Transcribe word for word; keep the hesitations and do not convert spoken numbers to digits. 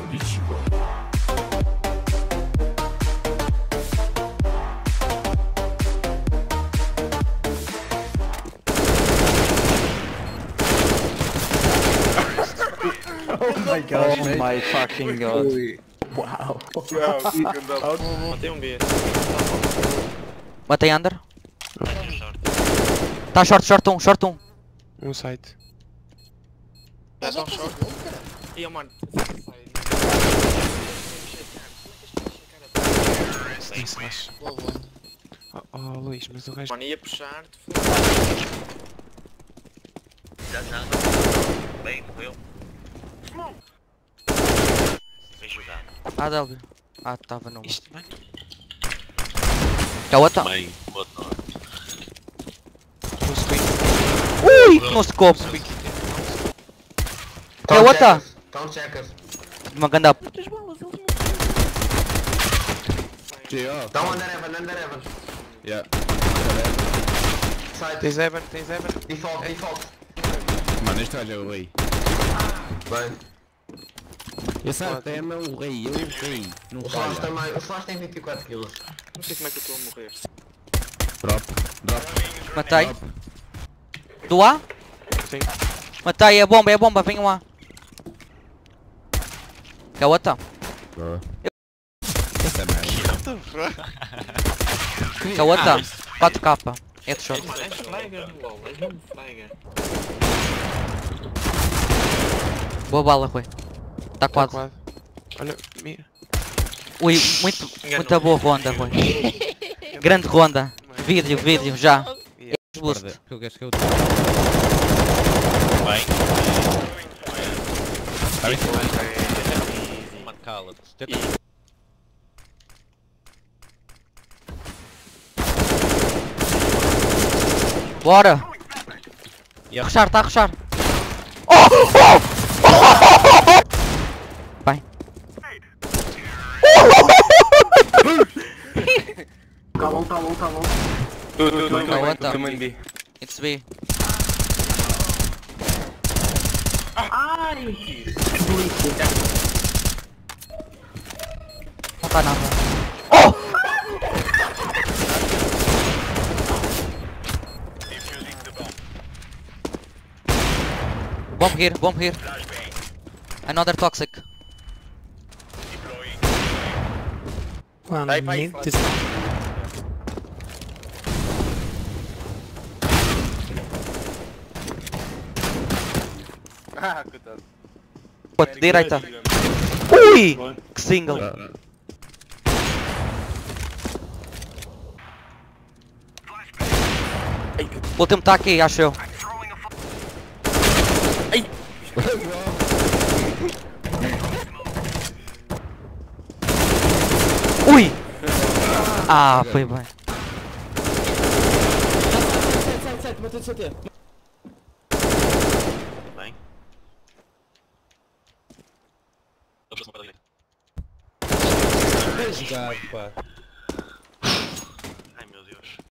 Oh my god, Oh my fucking god. Wow. Matei um B. Matei under. Tá short, short um, short um. Um site. É só um short. Ih, mano. Isso, acho. Oh, oh Luís, mas o gajo. Mano, ia puxar-te. Já já. Bem, morreu. Bem jogado. A W. Ah, tava no. Isto, mano. É outra. Bem, boa noite. No swing. Ui, no scope. É outra. Count checkers. Uma ganda. Estão under heaven, under heaven. Yeah. Side. Tens Evan, tens Evan. Default, default. Mano, este gajo é o rei. Bem. Esse Artem é o rei, eu o rei. Não O Flash falha. também. O Flash tem vinte e quatro quilos. Não sei como é que eu estou a morrer. Drop, drop. Matei. Do A? Sim. Matei, é bomba, é bomba, venham A. É outra. Bro. Essa é merda. É outra. quatro K. Headshot. Mano, és flagger, lol. És mesmo flagger. Boa bala, Rui. Tá Tá quase. quase. Olha, mira. Ui, muito, muita boa ronda, Rui. Grande ronda. Vídeo, vídeo, já. Boost. Eu acho que eu... Bem. Tá bem? Mano, cala-te. Bora. Yeah. Rushar, tá a rushar. Oh, oh. Bem. Tá bom, tá bom, tá bom. Tu, tu, tu, É outra. também B. It's B. Ai! Não tá nada. Oh! Bomb here, bomb here. Another toxic. Mano, Vai, vai, mid. vai. Ah, coitado. Outro, direita. Ui! Que single. O último tá aqui, acho eu. Ui! Ah, foi bem. Bem. Eu preciso para a direita. Bem jogado, pá.